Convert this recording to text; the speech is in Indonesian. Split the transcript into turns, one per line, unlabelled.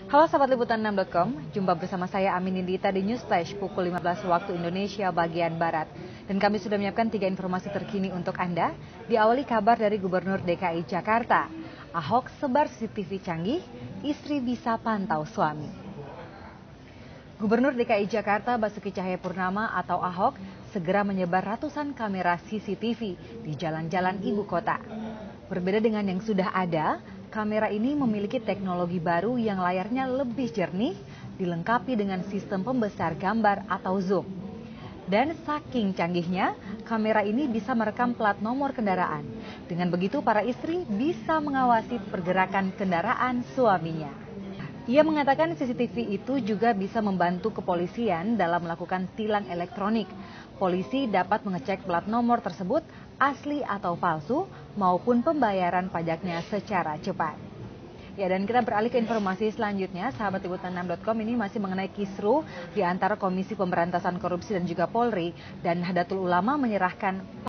Halo sahabat liputan6.com, jumpa bersama saya Amin Indita di News Flash pukul 15 waktu Indonesia bagian Barat. Dan kami sudah menyiapkan 3 informasi terkini untuk Anda. Diawali kabar dari Gubernur DKI Jakarta. Ahok sebar CCTV canggih, istri bisa pantau suami. Gubernur DKI Jakarta Basuki Cahayapurnama atau Ahok segera menyebar ratusan kamera CCTV di jalan-jalan ibu kota. Berbeda dengan yang sudah ada, kamera ini memiliki teknologi baru yang layarnya lebih jernih, dilengkapi dengan sistem pembesar gambar atau zoom. Dan saking canggihnya, kamera ini bisa merekam plat nomor kendaraan. Dengan begitu, para istri bisa mengawasi pergerakan kendaraan suaminya. Ia mengatakan CCTV itu juga bisa membantu kepolisian dalam melakukan tilang elektronik. Polisi dapat mengecek plat nomor tersebut asli atau palsu maupun pembayaran pajaknya secara cepat. Ya, dan kita beralih ke informasi selanjutnya. Sahabat liputan6.com, ini masih mengenai kisruh di antara Komisi Pemberantasan Korupsi dan juga Polri, dan Nahdlatul Ulama menyerahkan